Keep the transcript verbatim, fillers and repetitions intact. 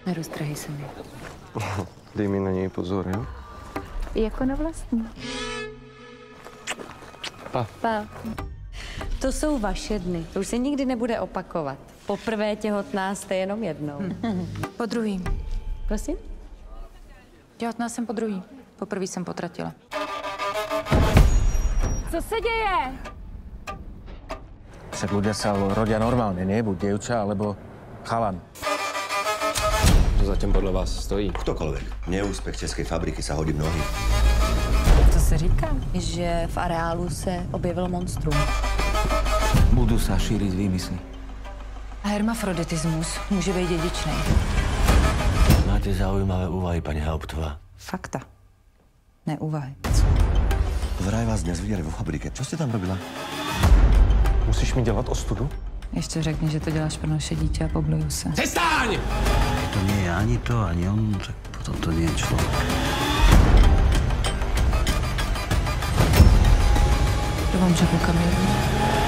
Neroztrhej se mi. Dej mi na něj pozor, jo? Jako na vlastní. Pa. Pa. To jsou vaše dny. To už se nikdy nebude opakovat. Poprvé těhotná jste jenom jednou. Hmm. Po druhý. Prosím? Těhotná jsem po druhý. Poprvé jsem potratila. Co se děje? Však ľudia sa rodia normálne, nie? Buď dievča, alebo chalan. Co zatím podle vás stojí? Ktokoľvek. Neúspech českej fabriky sa hodí v nohy. Co se říká? Že v areálu se objevil monstrum. Budú sa šíriť výmysly. Hermafroditismus může být dědičný. Máte zaujímavé úvahy, pani Hauptová. Fakta. Ne úvahy. Vraj vás dnes viděli vo fabrike. Čo ste tam robila? Musíš mi dělat ostudu? Ještě řekni, že to děláš pro naše dítě a pobluju se. Přestaň! To nie je ani to, ani on, tak potom to nie je človek. To vám řekl, kam jedu.